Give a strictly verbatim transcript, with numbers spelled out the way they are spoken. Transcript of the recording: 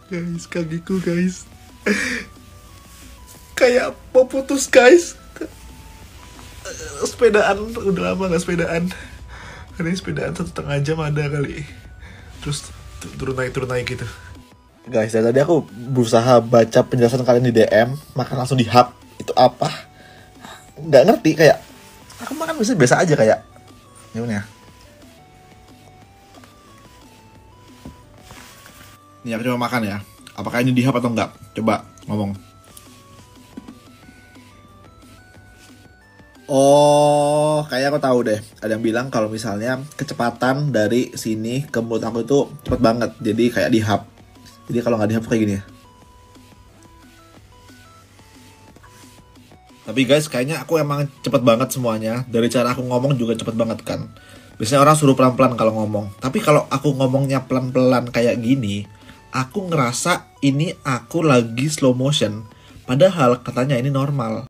Guys, kakiku guys kayak mau putus guys. Sepedaan, udah lama gak sepedaan. Hari ini sepedaan satu setengah jam ada kali. Terus turun naik turun naik gitu. Guys, dari tadi aku berusaha baca penjelasan kalian di D M, makan langsung di hub. Itu apa? Nggak ngerti, kayak aku makan biasa biasa aja kayak gimana ya? Nih aku coba makan ya. Apakah ini di hub atau enggak? Coba ngomong. Oh, kayak aku tahu deh. Ada yang bilang kalau misalnya kecepatan dari sini ke mulut aku itu cepet banget. Jadi kayak di hub. Jadi kalau nggak di hub kayak gini ya. Tapi guys, kayaknya aku emang cepet banget semuanya. Dari cara aku ngomong juga cepet banget kan. Biasanya orang suruh pelan-pelan kalau ngomong. Tapi kalau aku ngomongnya pelan-pelan kayak gini, aku ngerasa ini aku lagi slow motion. Padahal katanya ini normal.